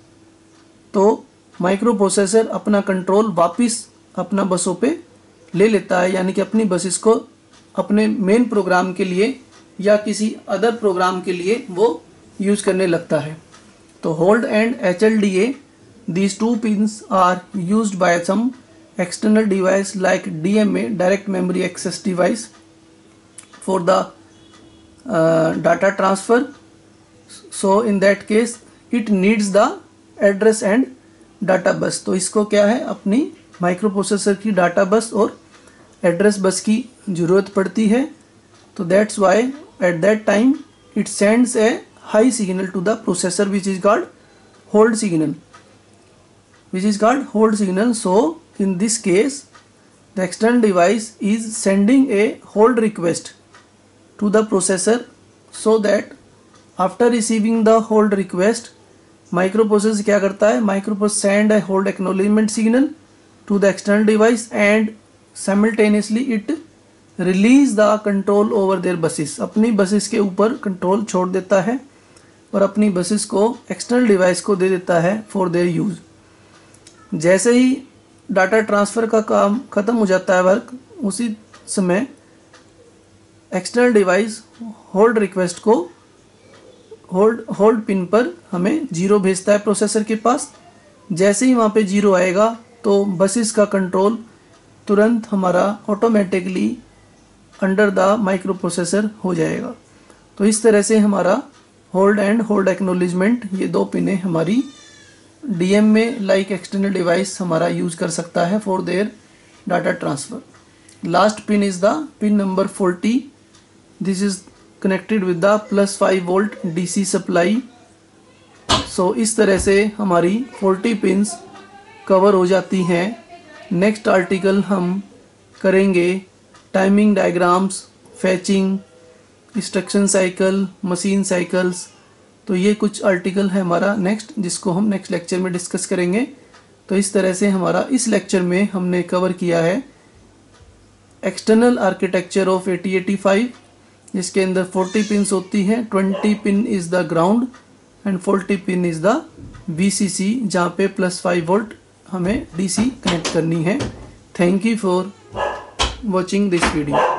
तो माइक्रो प्रोसेसर अपना कंट्रोल वापस अपना बसों पे ले लेता है, यानी कि अपनी बसेस को अपने मेन प्रोग्राम के लिए या किसी अदर प्रोग्राम के लिए वो यूज़ करने लगता है। तो hold and HLDA, these two pins are used by some external device like DMA, direct memory access device, for the data transfer. So in that case it needs the address and data bus। तो इसको क्या है, अपनी micro processor की data बस और address bus की ज़रूरत पड़ती है। तो that's why at that time it sends a high signal to the processor which is called hold signal, which is called hold signal. So in this case the external device is sending a hold request to the processor, so that after receiving the hold request microprocessor क्या करता है, microprocessor send a hold acknowledgement signal to the external device and simultaneously it release the control over their buses। अपनी buses के ऊपर control छोड़ देता है और अपनी buses को एक्सटर्नल डिवाइस को दे देता है फॉर देयर यूज़। जैसे ही डाटा ट्रांसफ़र का काम ख़त्म हो जाता है वर्क, उसी समय एक्सटर्नल डिवाइस होल्ड रिक्वेस्ट को होल्ड पिन पर हमें 0 भेजता है प्रोसेसर के पास। जैसे ही वहाँ पे 0 आएगा तो बसेस का कंट्रोल तुरंत हमारा automatically under the microprocessor हो जाएगा। तो इस तरह से हमारा होल्ड एंड होल्ड एक्नॉलेजमेंट, ये 2 पिनें हमारी DM में लाइक एक्सटर्नल डिवाइस हमारा यूज़ कर सकता है for their data transfer. Last pin is the pin number 40। This is connected with the +5 volt DC supply. So इस तरह से हमारी 40 पिन्स कवर हो जाती हैं। नेक्स्ट आर्टिकल हम करेंगे timing diagrams, fetching, instruction cycle, machine cycles. तो ये कुछ आर्टिकल है हमारा नेक्स्ट, जिसको हम नेक्स्ट लेक्चर में डिस्कस करेंगे। तो इस तरह से हमारा इस लेक्चर में हमने कवर किया है एक्सटर्नल आर्किटेक्चर ऑफ 8085, जिसके अंदर 40 पिन्स होती हैं। 20 pin is the ground and 40 pin is the VCC, जहाँ पे +5 वोल्ट हमें DC कनेक्ट करनी है। Thank you for watching this video.